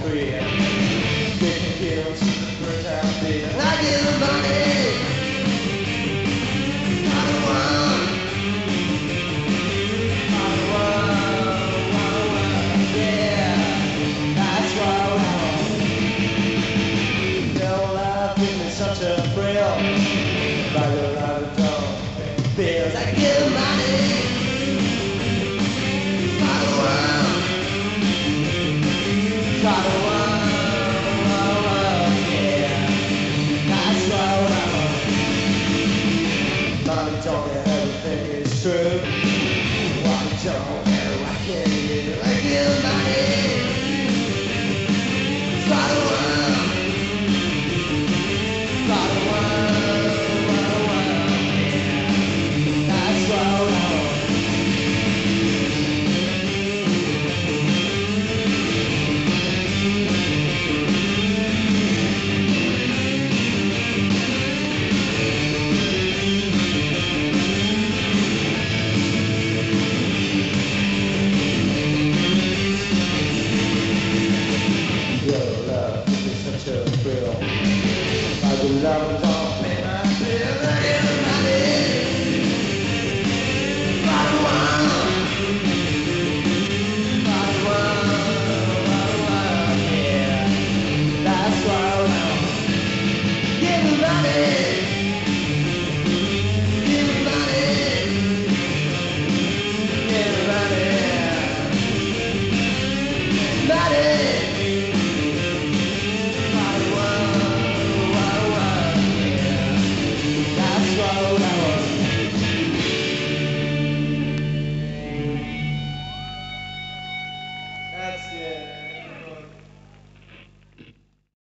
free. Taking kills, first half beat. I give the money. I don't want. Yeah, that's what I want. No life is such a thrill. Like a lot of dumb feels. I give the money. Talking everything is true. Watch on and I can't hear like you, money. Fly the world. Fly the world. Yeah. That's what I want. Love don't pay my bill, I get the money. Fly the world, yeah. That's what I want. Give me money, give me money, give me money, money. That's it.